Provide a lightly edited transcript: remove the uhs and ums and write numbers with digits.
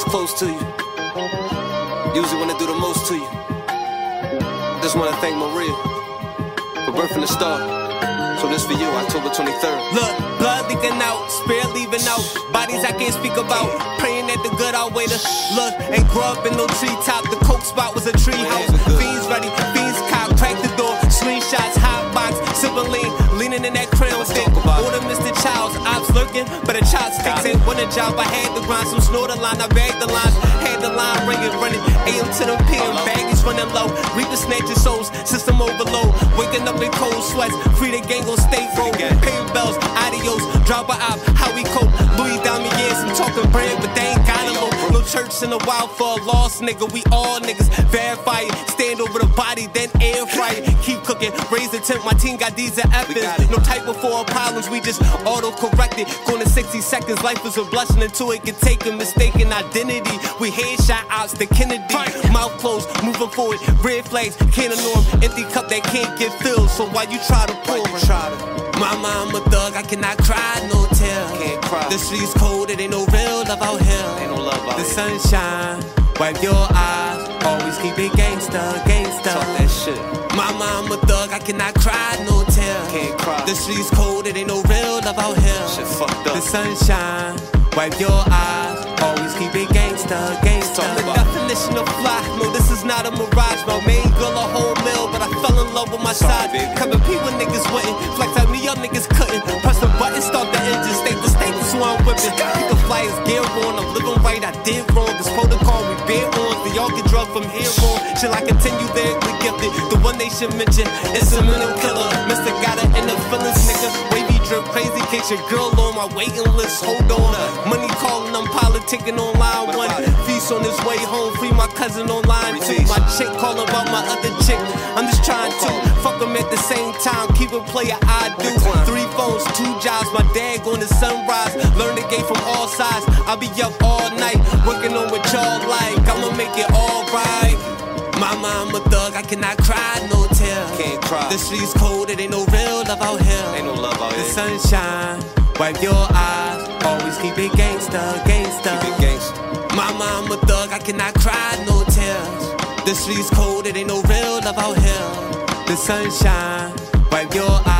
close to you usually when they do the most to you. Just wanna thank Maria for birthing the star. So this for you, October 23rd. Look, blood leaking out, spirit leaving out, bodies I can't speak about. Praying that the good outweigh the look. Ain't grow up in no treetop. The coke spot was a tree house. Fiends ready, fiends cop, crack the door. Screenshots, hot box, sipping lean, leaning in that crown stick. Order Mr. Childs, ops lurking, but a chop sticks ain't won a job. I had to grind some snorter line, I bagged the lines, had the line ringing, running AM to the PM, baggage running low. Reaper snatching souls, system overload. Waking up in cold sweats, free the gang on state road. Pay bells, adios, drop a op, how we cope. Louis Damiers, I'm talking bread, but they ain't got a low. No church in a while for a lost nigga. We all niggas verify it. Stand over the body, then air fry it. Keep cooking, raise the temp. My team got these at Evans. No type of four problems, we just auto correct it. Going to 60 seconds, life is a blessing until it can take a mistaken identity. We headshot ops to Kennedy. Mouth closed, moving forward. Red flags, can't ignore 'em. Empty cup that can't get filled. So why you try to pull? Mama, I'm a thug, I cannot cry, no tear. Can't cry. The streets cold, it ain't no real love out here. Ain't no love out the here. sunshine, wipe your eyes. Always keep it gangsta, gangsta. Talk that shit. Mama, I'm a thug, I cannot cry, no tear. Can't cry. The streets cold, it ain't no real love out here. Shit fucked up. The sunshine, wipe your eyes. Always keep it gangsta, gangsta. The definition of fly, no, this is not a mirage. My main girl a whole meal, but I fell in love with my side. Coming P when niggas wouldn't, flex like me, y'all niggas couldn't. Press the button, start the engine, state the state, that's who I'm whipping. Keep the flyers, gear on, I'm living right, I did wrong. This protocol, we bear on, so y'all get drugged from here on. Shall I continue lyrically gifted? The one they should mention, it's a mental killer. Mr. Got it in the feelings, nigga. Wavy drip, crazy kicks, your girl on my waiting list, hold on. Money calling, I'm politicking on line one. Feast on his way home, free my cousin on line two. My chick calling about my other chick, I'm just trying to fuck them at the same time, keep it player I do. 3 phones, 2 jobs, my dad going to sunrise. Learn the game from all sides, I'll be up all night, working on what y'all like, I'ma make it alright. Mama, I'm a thug, I cannot cry, no tear. Can't cry. The streets cold, it ain't no real love out here. Ain't no love out here. The sunshine, wipe your eyes. Always keep it gangsta, gangsta. Keep it gangsta. Mama, I'm a thug, I cannot cry, no tears. The streets cold, it ain't no real love out here. The sunshine, wipe your eyes.